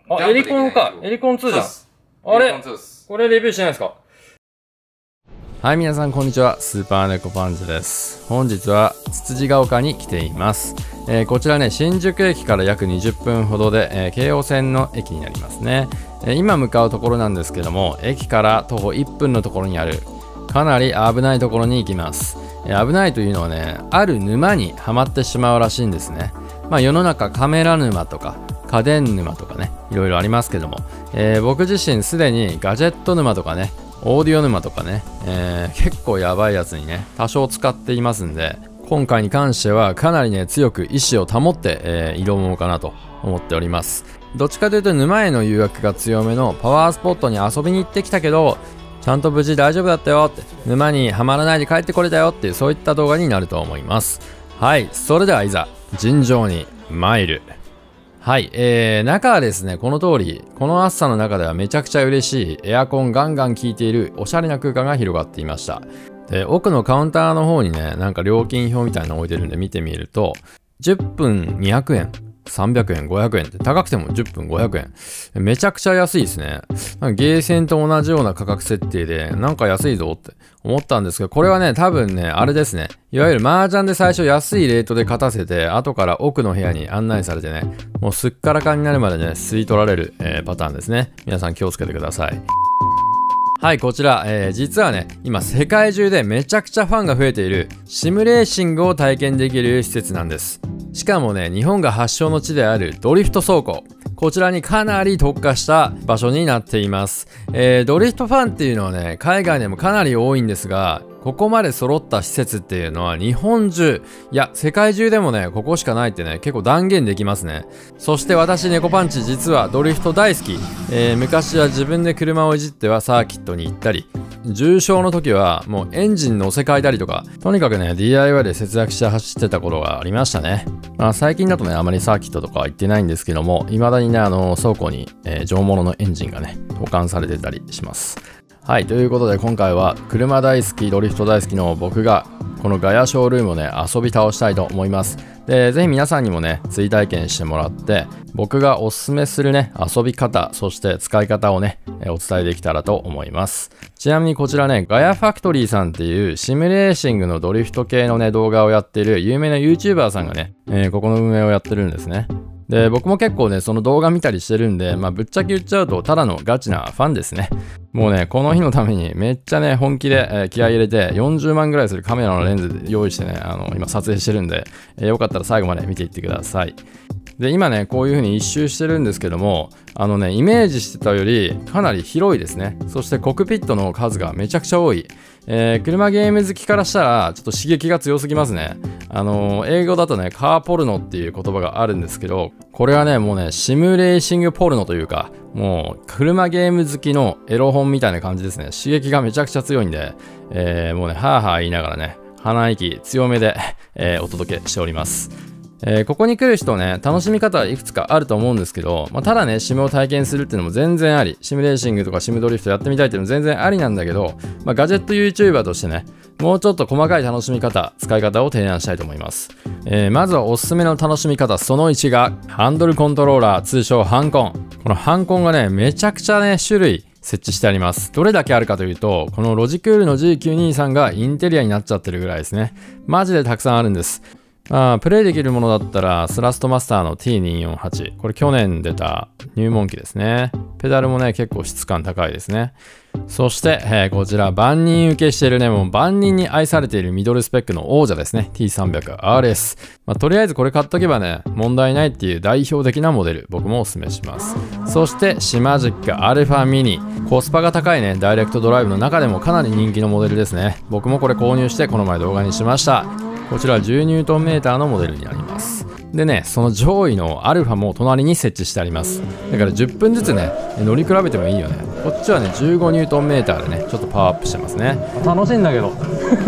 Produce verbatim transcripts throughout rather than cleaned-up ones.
あ、エリコンか。エリコンツーじゃん。あれこれレビューしてないですか？ はい、皆さんこんにちは。スーパーネコパンチです。本日はつつじが丘に来ています。えー、こちらね、新宿駅から約にじゅっぷんほどで、えー、京王線の駅になりますね。えー、今向かうところなんですけども、駅から徒歩いっぷんのところにあるかなり危ないところに行きます。えー、危ないというのはね、ある沼にはまってしまうらしいんですね。まあ世の中カメラ沼とか家電沼とかね、いろいろありますけども、えー、僕自身すでにガジェット沼とかね、オーディオ沼とかね、えー、結構やばいやつにね多少使っていますんで、今回に関してはかなりね強く意志を保って、えー、挑もうかなと思っております。どっちかというと沼への誘惑が強めのパワースポットに遊びに行ってきたけどちゃんと無事大丈夫だったよって、沼にはまらないで帰ってこれたよっていう、そういった動画になると思います。はい、それではいざ尋常に参る。はい、えー、中はですね、この通り、この暑さの中ではめちゃくちゃ嬉しいエアコンガンガン効いているおしゃれな空間が広がっていました。で、奥のカウンターの方にね、なんか料金表みたいなの置いてるんで見てみると、じゅっぷんにひゃくえん、さんびゃくえん、ごひゃくえんって高くてもじゅっぷんごひゃくえん。めちゃくちゃ安いですね。なんかゲーセンと同じような価格設定で、なんか安いぞって思ったんですけど、これはね、多分ね、あれですね。いわゆる麻雀で最初安いレートで勝たせて、後から奥の部屋に案内されてね、もうすっからかんになるまでね、吸い取られる、えー、パターンですね。皆さん気をつけてください。はい、こちら、えー、実はね、今世界中でめちゃくちゃファンが増えているシミュレーシングを体験できる施設なんです。しかもね、日本が発祥の地であるドリフト走行。こちらにかなり特化した場所になっています。えー、ドリフトファンっていうのはね、海外でもかなり多いんですが、ここまで揃った施設っていうのは日本中、いや世界中でもねここしかないってね結構断言できますね。そして私ネコパンチ実はドリフト大好き、えー、昔は自分で車をいじってはサーキットに行ったり、重症の時はもうエンジン乗せ替えたりとか、とにかくね ディーアイワイ で節約して走ってた頃がありましたね。まあ最近だとねあまりサーキットとかは行ってないんですけども、未だにねあの倉庫に、えー、上物のエンジンがね保管されてたりします。はい、ということで今回は車大好きドリフト大好きの僕がこのガヤショールームをね遊び倒したいと思います。でぜひ皆さんにもね追体験してもらって、僕がおすすめするね遊び方、そして使い方をねお伝えできたらと思います。ちなみにこちらねガヤファクトリーさんっていうシミュレーシングのドリフト系のね動画をやっている有名な YouTuber さんがね、えー、ここの運営をやってるんですね。で僕も結構ねその動画見たりしてるんで、まあぶっちゃけ言っちゃうとただのガチなファンですね。もうねこの日のためにめっちゃね本気で、えー、気合い入れてよんじゅうまんぐらいするカメラのレンズ用意してねあの今撮影してるんで、えー、よかったら最後まで見ていってください。で今ねこういう風に一周してるんですけども、あのねイメージしてたよりかなり広いですね。そしてコックピットの数がめちゃくちゃ多い。えー、車ゲーム好きからしたらちょっと刺激が強すぎますね。あのー、英語だとねカーポルノっていう言葉があるんですけど、これはねもうねシミュレーシングポルノというか、もう車ゲーム好きのエロ本みたいな感じですね。刺激がめちゃくちゃ強いんで、えー、もうねハーハー言いながらね鼻息強めで、えー、お届けしております。えー、ここに来る人ね楽しみ方はいくつかあると思うんですけど、まあ、ただねシムを体験するっていうのも全然あり、シミュレーシングとかシムドリフトやってみたいっていうのも全然ありなんだけど、まあ、ガジェット YouTuber としてねもうちょっと細かい楽しみ方、使い方を提案したいと思います。えー、まずはおすすめの楽しみ方そのいちがハンドルコントローラー、通称ハンコン。このハンコンがねめちゃくちゃね種類設置してあります。どれだけあるかというと、このロジクールの ジーきゅうにじゅうさん がインテリアになっちゃってるぐらいですね。マジでたくさんあるんです。まあ、プレイできるものだったらスラストマスターの ティーにひゃくよんじゅうはち、これ去年出た入門機ですね。ペダルもね結構質感高いですね。そして、えー、こちら万人受けしているねもう万人に愛されているミドルスペックの王者ですね。 ティーさんびゃくアールエス、まあ、とりあえずこれ買っとけばね問題ないっていう代表的なモデル、僕もおすすめします。そしてシマジックアルファミニ、コスパが高いねダイレクトドライブの中でもかなり人気のモデルですね。僕もこれ購入してこの前動画にしました。こちらはじゅうニュートンメーターのモデルになります。でねその上位のアルファも隣に設置してあります。だからじゅっぷんずつね乗り比べてもいいよね。こっちはねじゅうごニュートンメーターでねちょっとパワーアップしてますね。楽しいんだけど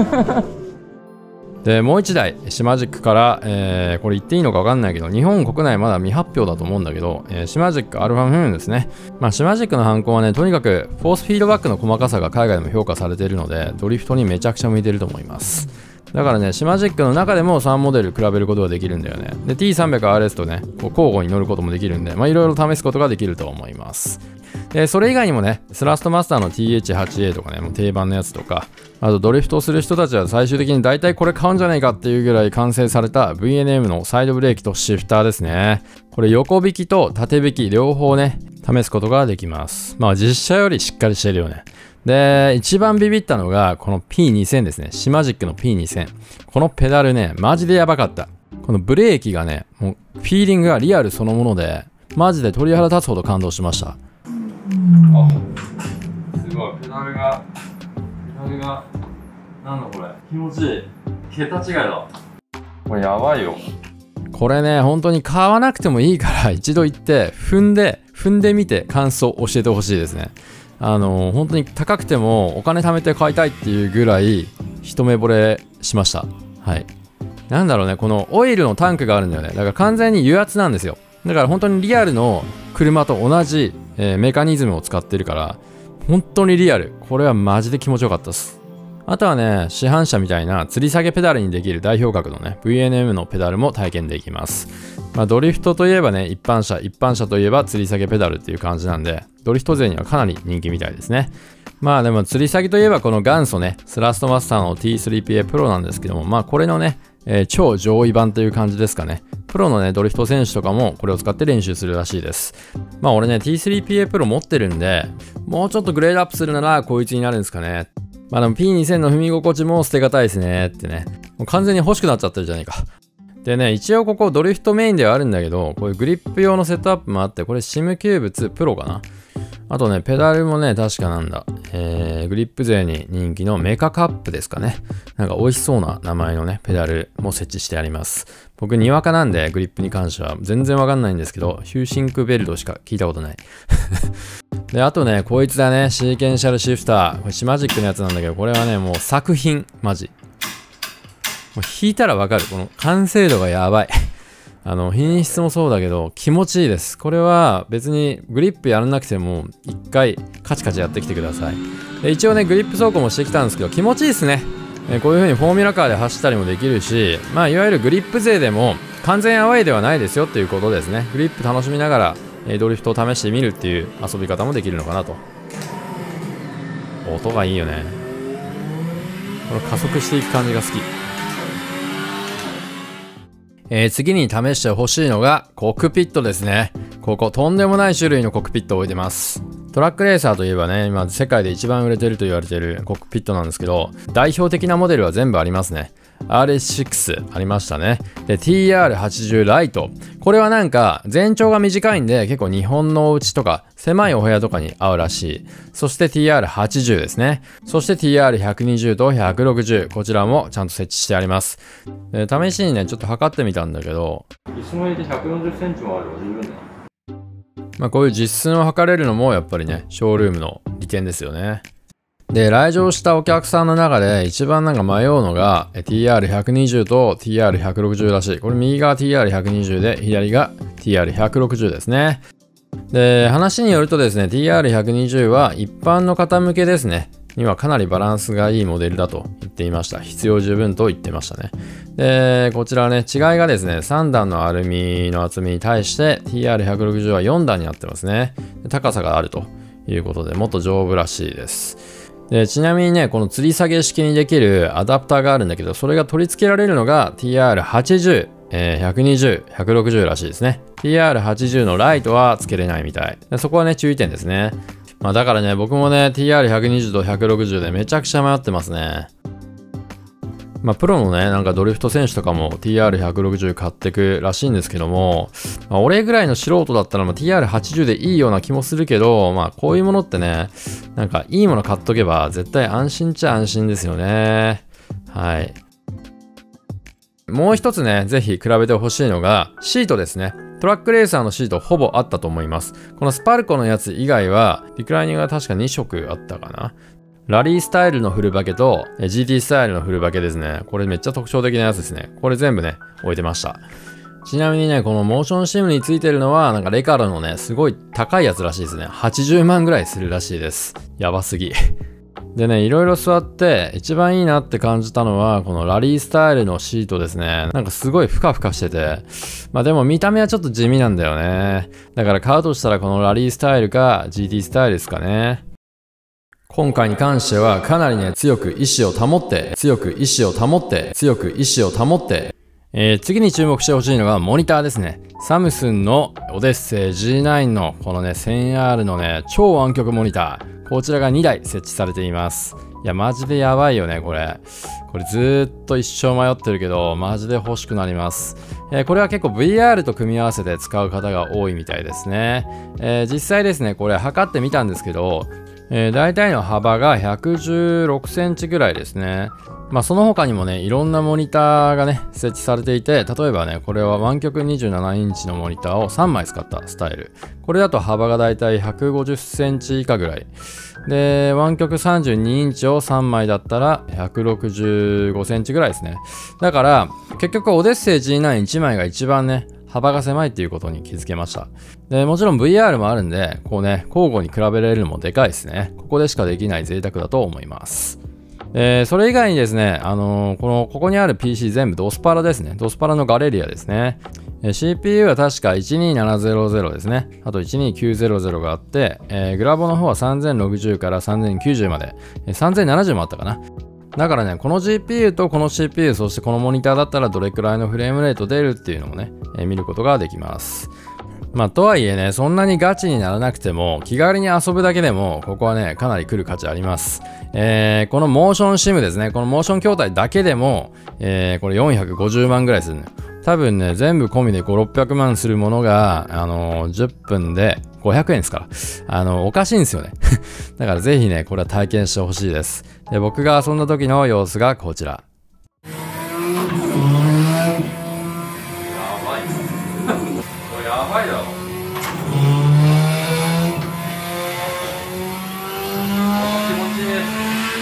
でもういちだいシマジックから、えー、これ言っていいのか分かんないけど日本国内まだ未発表だと思うんだけど、えー、シマジックアルファフーンですね。まあシマジックのハンコンはねとにかくフォースフィードバックの細かさが海外でも評価されているのでドリフトにめちゃくちゃ向いてると思います。 だからね、シマジックの中でもさんモデル比べることができるんだよね。で、ティーさんびゃくアールエス とね、こう交互に乗ることもできるんで、まあいろいろ試すことができると思います。で、それ以外にもね、スラストマスターの ティーエイチエイトエー とかね、もう定番のやつとか、あとドリフトする人たちは最終的に大体これ買うんじゃないかっていうぐらい完成された ブイエヌエム のサイドブレーキとシフターですね。これ横引きと縦引き両方ね、試すことができます。まあ実車よりしっかりしてるよね。で、一番ビビったのがこの ピーにせん ですね。シマジックの ピーにせん。このペダルね、マジでやばかった。このブレーキがね、もうフィーリングがリアルそのもので、マジで鳥肌立つほど感動しました。 あ、すごい、ペダルが、ペダルが、なんだこれ、気持ちいい。桁違いだ。これやばいよ。 これね、本当に買わなくてもいいから一度行って踏んで踏んでみて感想を教えてほしいですね。あの本当に高くてもお金貯めて買いたいっていうぐらい一目惚れしました。はい。なんだろうね、このオイルのタンクがあるんだよね。だから完全に油圧なんですよ。だから本当にリアルの車と同じ、えー、メカニズムを使ってるから本当にリアル。これはマジで気持ちよかったです。あとはね、市販車みたいな吊り下げペダルにできる代表格のね、ブイエヌエム のペダルも体験できます。まあ、ドリフトといえばね、一般車、一般車といえば吊り下げペダルっていう感じなんで、ドリフト勢にはかなり人気みたいですね。まあでも吊り下げといえばこの元祖ね、スラストマスターの ティースリーピーエー Pro なんですけども、まあこれのね、えー、超上位版という感じですかね。プロのね、ドリフト選手とかもこれを使って練習するらしいです。まあ俺ね、ティースリーピーエー Pro 持ってるんで、もうちょっとグレードアップするならこいつになるんですかね。まあでも ピーにせん の踏み心地も捨てがたいですねってね。もう完全に欲しくなっちゃってるじゃないか。でね、一応ここドリフトメインではあるんだけど、こういうグリップ用のセットアップもあって、これ シム キューブツー Pro かな。あとね、ペダルもね、確かなんだ。えー、グリップ勢に人気のメカカップですかね。なんか美味しそうな名前のね、ペダルも設置してあります。僕、にわかなんで、グリップに関しては全然わかんないんですけど、ヒューシンクベルトしか聞いたことない。で、あとね、こいつだね、シーケンシャルシフター。これシマジックのやつなんだけど、これはね、もう作品、マジ。もう弾いたらわかる。この完成度がやばい。あの、品質もそうだけど、気持ちいいです。これは別にグリップやらなくても、一回カチカチやってきてください。で、一応ね、グリップ走行もしてきたんですけど、気持ちいいですね。えこういう風にフォーミュラカーで走ったりもできるし、まあ、いわゆるグリップ勢でも完全アウェイではないですよっていうことですね。グリップ楽しみながら、えドリフトを試してみるっていう遊び方もできるのかなと。音がいいよね。この加速していく感じが好き。えー、次に試してほしいのがコックピットですね。こことんでもない種類のコックピットを置いてます。トラックレーサーといえばね、今世界で一番売れてると言われているコックピットなんですけど、代表的なモデルは全部ありますね。アールエスシックス ありましたね。で、ティーアールはちじゅう ライト。これはなんか全長が短いんで結構日本のお家とか狭いお部屋とかに合うらしい。そして ティーアールはちじゅう ですね。そして ティーアールひゃくにじゅう とひゃくろくじゅう。こちらもちゃんと設置してあります。で、試しにね、ちょっと測ってみたんだけど、 椅子の入れてひゃくよんじゅっセンチもあれば十分だ。 まあこういう実寸を測れるのもやっぱりね、ショールームの利点ですよね。で、来場したお客さんの中で一番なんか迷うのが ティーアールひゃくにじゅう と ティーアールひゃくろくじゅう らしい。これ右が ティーアールひゃくにじゅう で左が ティーアールひゃくろくじゅう ですね。で、話によるとですね、ティーアールひゃくにじゅう は一般の方向けですね。にはかなりバランスがいいモデルだと言っていました。必要十分と言ってましたね。で、こちらね、違いがですね、さん段のアルミの厚みに対して ティーアールひゃくろくじゅう はよん段になってますね。高さがあるということで、もっと丈夫らしいです。で、ちなみにね、この吊り下げ式にできるアダプターがあるんだけど、それが取り付けられるのが ティーアールはちじゅう、えー、ひゃくにじゅう、ひゃくろくじゅうらしいですね。ティーアールはちじゅう のライトは付けれないみたい。でそこはね、注意点ですね。まあだからね、僕もね、ティーアールひゃくにじゅう とひゃくろくじゅうでめちゃくちゃ迷ってますね。まあプロのね、なんかドリフト選手とかも ティーアールひゃくろくじゅう 買ってくらしいんですけども、まあ、俺ぐらいの素人だったら、まあ、ティーアールはちじゅう でいいような気もするけど、まあこういうものってね、なんかいいもの買っとけば絶対安心っちゃ安心ですよね。はい。もう一つね、ぜひ比べてほしいのがシートですね。トラックレーサーのシートほぼあったと思います。このスパルコのやつ以外は、リクライニングが確かに色あったかな。ラリースタイルのフルバケと ジーティー スタイルのフルバケですね。これめっちゃ特徴的なやつですね。これ全部ね、置いてました。ちなみにね、このモーションシムについてるのは、なんかレカロのね、すごい高いやつらしいですね。はちじゅうまんぐらいするらしいです。やばすぎ。 でね、いろいろ座って一番いいなって感じたのはこのラリースタイルのシートですね。なんかすごいふかふかしてて、まあでも見た目はちょっと地味なんだよね。だから買うとしたらこのラリースタイルか ジーティー スタイルですかね。今回に関してはかなりね、強く意志を保って強く意志を保って強く意志を保ってえー、次に注目してほしいのがモニターですね。サムスンのオデッセイ ジーナイン のこのね せんアール のね超湾曲モニター、こちらがにだい設置されています。いやマジでやばいよねこれ。これずーっと一生迷ってるけどマジで欲しくなります。えー、これは結構 ブイアール と組み合わせて使う方が多いみたいですね。えー、実際ですねこれ測ってみたんですけど、えー、大体の幅がひゃくじゅうろくセンチぐらいですね。まあその他にもねいろんなモニターがね設置されていて、例えばねこれは湾曲にじゅうななインチのモニターをさんまい使ったスタイル。これだと幅がだいたいひゃくごじゅっセンチ以下ぐらいで、湾曲さんじゅうにインチをさんまいだったらひゃくろくじゅうごセンチぐらいですね。だから結局オデッセイ ジーナインいちまいが一番ね幅が狭いっていうことに気づけました。でもちろん ブイアール もあるんでこうね交互に比べられるのもでかいですね。ここでしかできない贅沢だと思います。えー、それ以外にですね、あのー、このここにある ピーシー 全部ドスパラですね。ドスパラのガレリアですね。えー、シーピーユー は確かいちにーななゼロゼロですね。あといちにーきゅうゼロゼロがあって、えー、グラボの方はさんぜんろくじゅうからさんぜんきゅうじゅうまで、えー、さんぜんななじゅうもあったかな。だからね、この ジーピーユー とこの シーピーユー、そしてこのモニターだったらどれくらいのフレームレート出るっていうのもね、えー、見ることができます。まあとはいえね、そんなにガチにならなくても気軽に遊ぶだけでもここはねかなり来る価値あります。えー、このモーションシムですね、このモーション筐体だけでも、えー、これよんひゃくごじゅうまんぐらいするのよ。多分ね全部込みでごひゃくろっぴゃくまんするものが、あのー、じゅっぷんでごひゃくえんですから、あのー、おかしいんですよねだからぜひねこれは体験してほしいです。で僕が遊んだ時の様子がこちら。 やばいだろ。気持ちいい。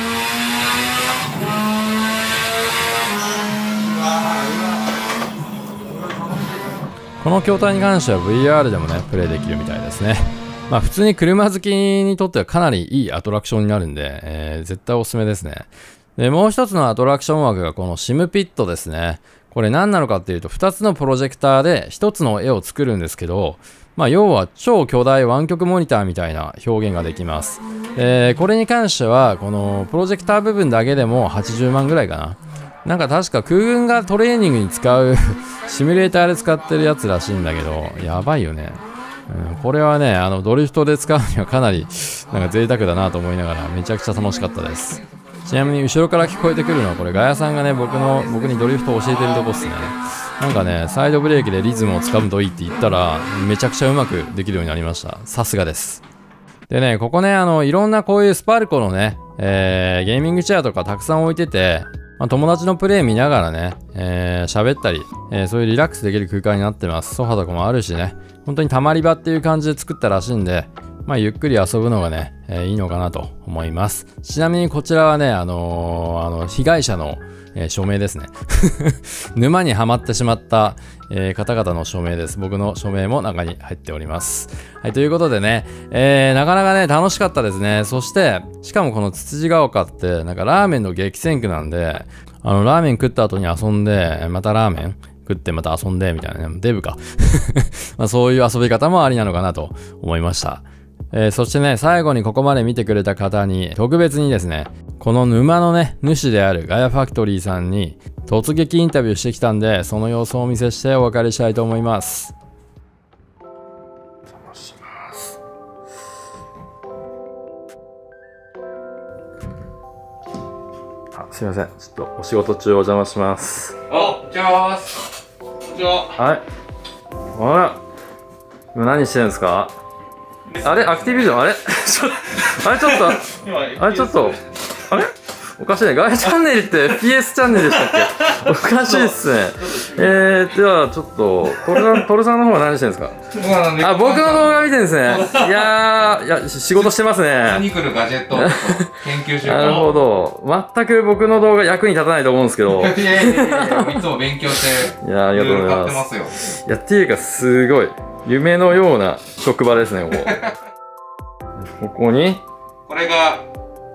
この筐体に関しては ブイアール でもねプレイできるみたいですね。まあ普通に車好きにとってはかなりいいアトラクションになるんで、えー、絶対おすすめですね。でもう一つのアトラクション枠がこのシムピットですね。これ何なのかっていうとふたつのプロジェクターでひとつの絵を作るんですけど、まあ要は超巨大湾曲モニターみたいな表現ができます。えー、これに関してはこのプロジェクター部分だけでもはちじゅうまんぐらいかな。なんか確か空軍がトレーニングに使うシミュレーターで使ってるやつらしいんだけど、やばいよね。うん、これはねあのドリフトで使うにはかなりなんか贅沢だなと思いながらめちゃくちゃ楽しかったです。ちなみに後ろから聞こえてくるのはこれガヤさんがね僕の僕にドリフトを教えてるとこっすね。なんかねサイドブレーキでリズムをつかむといいって言ったらめちゃくちゃうまくできるようになりました。さすがです。でねここねあのいろんなこういうスパルコのね、えー、ゲーミングチェアとかたくさん置いてて、まあ、友達のプレイ見ながらね喋、えー、ったり、えー、そういうリラックスできる空間になってます。ソファとかもあるしね本当にたまり場っていう感じで作ったらしいんで、まあ、ゆっくり遊ぶのがね、えー、いいのかなと思います。ちなみにこちらはね、あのー、あの被害者の、えー、署名ですね。沼にはまってしまった、えー、方々の署名です。僕の署名も中に入っております。はい、ということでね、えー、なかなかね、楽しかったですね。そして、しかもこのつつじが丘って、なんかラーメンの激戦区なんで、あの、ラーメン食った後に遊んで、またラーメン食ってまた遊んで、みたいなね、デブか。まあそういう遊び方もありなのかなと思いました。えー、そしてね最後にここまで見てくれた方に特別にですねこの沼のね主であるガヤファクトリーさんに突撃インタビューしてきたんでその様子をお見せしてお別れしたいと思います。 お邪魔します。あすいませんちょっとお仕事中お邪魔します。 あ、お邪魔します。こんにちは。 はい。あら今何してるんですか。あれアクティビジョンあれあれちょっとあれちょっとあれおかしいね。ガヤチャンネルって ピーエス チャンネルでしたっけ。おかしいっすね。えー、ではちょっとトルさんトルさんの方は何してるんですか。あ僕の動画見てるんですね。いやーいや仕事してますね。 ニクルガジェット研究中。 なるほど。全く僕の動画役に立たないと思うんですけど。 いやいやいやいやいつも勉強していやありがとうございます。 いやっていうかすごい夢のような職場ですねここ。ここにこれが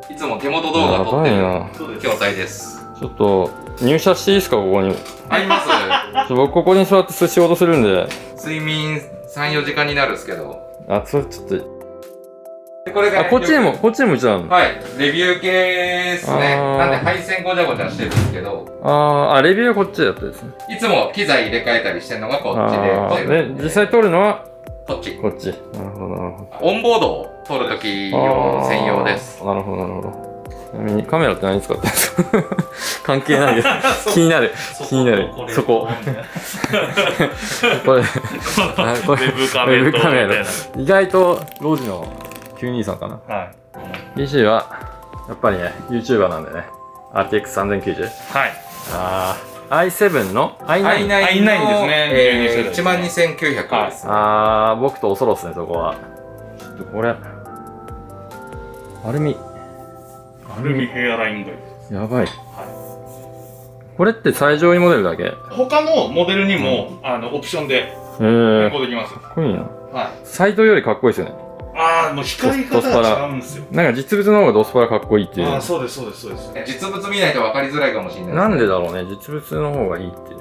いつも手元動画撮ってるや筐体です。 ちょっと入社していいですか、ここに。 あります。 ちょ僕ここに座って仕事するんで。 睡眠さん、よじかんになるんですけど。 あ、それちょっと。 これが、 あ、こっちにも、こっちにも一応あるの。 はい。レビュー系ですね。なんで配線ごちゃごちゃしてるんですけど。 あーあ、レビューはこっちだったですね。 いつも機材入れ替えたりしてるのがこっちで。 で、実際撮るのはこっち。 こっち。なるほど、なるほど。 オンボードを撮るとき用専用です。 なるほど、なるほど。ちなみにカメラって何使ってるんですか関係ないです。気になる。気になる。そこ。これ、ウェブカメラ。意外と、ロジのきゅうにじゅうさんかな。はい。ピーシー は、やっぱりね、YouTuber なんでね。アールティーエックスさんぜんきゅうじゅう。 はい。 ああ。アイセブン の アイナイン。 アイナインですね。 いちまんにせんきゅうひゃくです。 ああ、僕とおそろっすね、そこは。ちょっとこれ。アルミ。 アルミヘアラインガイド。 やばい。これって最上位モデルだけ。 他のモデルにも、あの、オプションで変更できます。 かっこいいな。 はい。 サイトよりかっこいいですよね。 ああ、もう光り方が違うんですよ。 なんか実物の方がドスパラかっこいいっていう。 ああ、そうです、そうです、そうです。 実物見ないと分かりづらいかもしれない。 なんでだろうね、実物の方がいいっていう。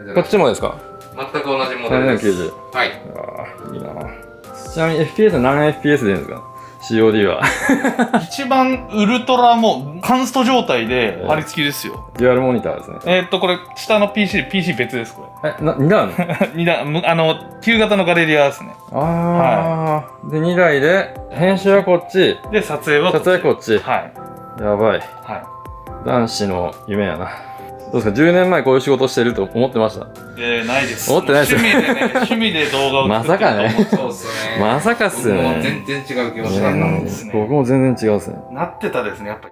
こっちもですか？ 全く同じモデルです。 さんぜんきゅうじゅう。 はい。 ああ、いいな。ちなみに エフピーエス は何 エフピーエス 出るんですか？シーオーディー は。 一番ウルトラもうカンスト状態で貼り付きですよ。 デュアルモニターですね。 えーっと、これ、下の ピーシー、ピーシー 別です、これ。え、な、にだいにだい、あの、旧型のガレリアですね。 ああ、で、にだいで、編集はこっち。 で、撮影はこっち。撮影こっち。 はい。 やばい。 はい。男子の夢やな。どうですか、じゅうねんまえこういう仕事してると思ってました？ えー、ないです。 思ってないですよ。 趣味でね、趣味で動画をまさかね。 そうっすね。 まさかっすよね。 僕も全然違う気持ちなんですね。僕も全然違うっすね。 なってたですね、やっぱり。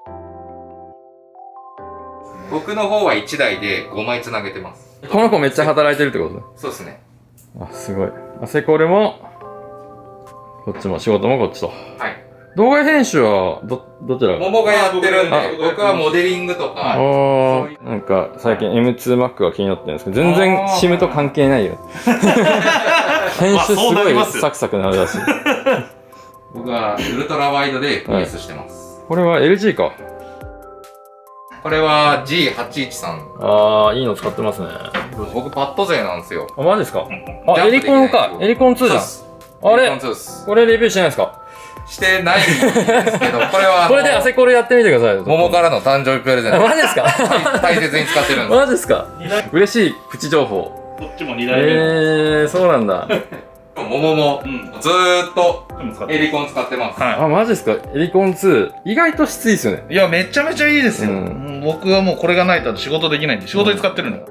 僕の方はいちだいでごまいつなげてます。 この子めっちゃ働いてるってこと？ そうですね。 あ、すごい。あ、セコレも、こっちも仕事もこっちと。 はい。 動画編集は、ど、どちらが？ 桃がやってるんで、僕はモデリングとか。 ああ、なんか最近 エムツーマック が気になってるんですけど、全然 シム と関係ないよ。編集すごいサクサクなるらしい。 僕はウルトラワイドで エフピーエス してます。 これは エルジー か。 これは ジーはちいちさん。 ああ、いいの使ってますね。 僕パッド勢なんですよ。 あ、マジですか？あ、エリコンか。エリコンツーじゃん。あれこれレビューしてないですか？ してないんですけど、これは。 これでアセコレやってみてください。 桃からの誕生日プレゼント。 マジですか？ 大切に使ってるんです。 マジですか？嬉しいプチ情報。 こっちもにだいめ。 えー、そうなんだ。 桃もずーっとエリコン使ってます。 あ、マジですか？エリコンツー。意外ときついですよね。 いや、めちゃめちゃいいですよ。僕はもうこれがないと仕事できないんで、仕事で使ってるの。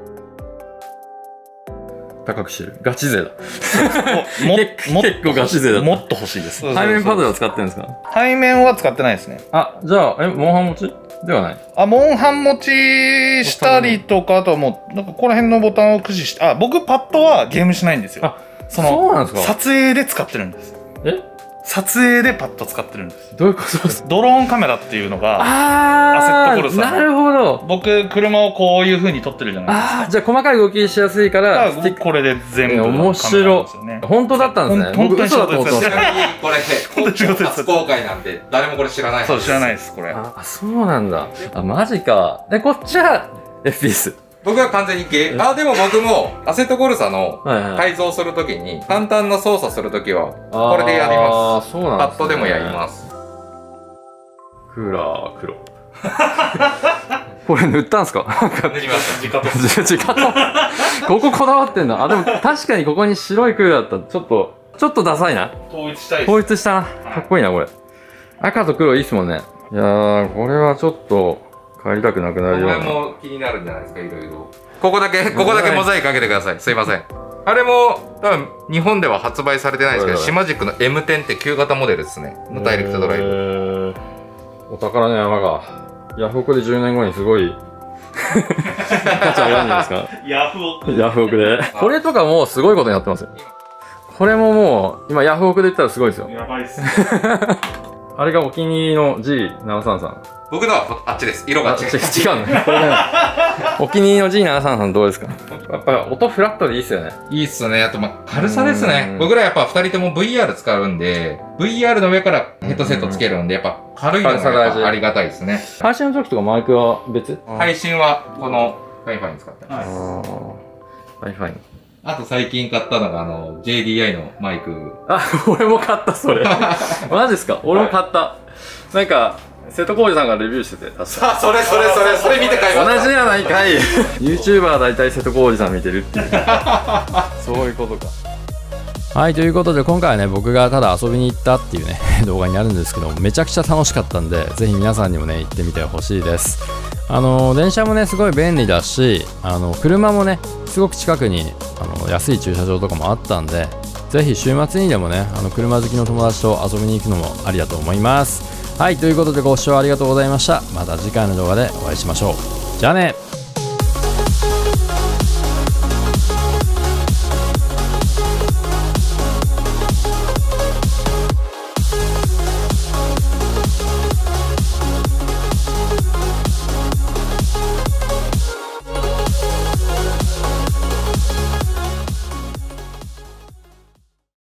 高くしてる。ガチ勢だ。 も結構ガチ勢だ。 もっと欲しいです。 背面パドルは使ってるんですか？ 背面は使ってないですね。 あ、じゃあ、え、モンハン持ちではない？ あ、モンハン持ちしたりとか、あとはもう、なんかここら辺のボタンを駆使して、あ、僕パッドはゲームしないんですよ。 あ、その、そうなんですか？ 撮影で使ってるんです。 え？ 撮影でパッド使ってるんです。 どういうことですか？ ドローンカメラっていうのが、 あアセットコルサー。 なるほど。 僕、車をこういう風に撮ってるじゃないですか。 ああ、じゃあ細かい動きしやすいから、 これで全部。 面白い。本当だったんですね。 本当に嘘だと思ってました。 ちなみにこれ、初公開なんで、誰もこれ知らない。 そう、知らないです、これ。 あ、そうなんだ。あ、マジか。で、こっちは エフピーエス。 僕は完全にゲー、あ、でも僕も、アセットコルサの改造するときに、簡単な操作するときは、これでやります。 ああ、そうなんですね。 パッドでもやります。 クーラー、黒。これ塗ったんすか？ 塗りました。直と。直と。こここだわってんだ。あ、でも確かにここに白いクーラーだった。ちょっと、ちょっとダサいな。 統一したい。 統一したな。かっこいいな、これ。赤と黒いいっすもんね。いやー、これはちょっと、帰りたくなくなるような。 これも気になるんじゃないですか、いろいろ。ここだけ、ここだけモザイクかけてください。すいません。あれも、多分、日本では発売されてないですけど、シマジックの エムテン って旧型モデルですね。のダイレクトドライブ。 お宝の山が、ヤフオクでじゅうねんごにすごい、価値上がるんじゃないですか。 ヤフオクヤフオクで。これとかもうすごいことになってますよ。これももう、今ヤフオクで言ったらすごいですよ。 やばいっす。あれがお気に入りの ジーななさんさん。 僕のはあっちです。色が違う。 違うの。これね。お気に入りの ジーななさんさんどうですか？やっぱ音フラットでいいっすよね。 いいっすね。あと、ま、軽さですね。僕らやっぱ二人とも ブイアール 使うんで、ブイアール の上からヘッドセットつけるんで、やっぱ軽いのがやっぱありがたいですね。 配信の時とかマイクは別？ 配信はこの Wi-Fi に使ってます。 Wi-Fi。 あと最近買ったのがあの ジェイディーアイ のマイク。 あ、俺も買ったそれ。マジですか？俺も買った。なんか瀬戸康史さんがレビューしてて、確か。 さあ、それそれそれそれ見て買いました。 同じやないかい。YouTuber は大体瀬戸康史さん見てるっていう。そういうことか。 はい、ということで今回はね、僕がただ遊びに行ったっていうね動画になるんですけども、めちゃくちゃ楽しかったんで、ぜひ皆さんにもね行ってみてほしいです。あの電車もねすごい便利だし、あの車もねすごく近くにあの安い駐車場とかもあったんで、ぜひ週末にでもねあの車好きの友達と遊びに行くのもありだと思います。はい、ということでご視聴ありがとうございました。また次回の動画でお会いしましょう。じゃあね。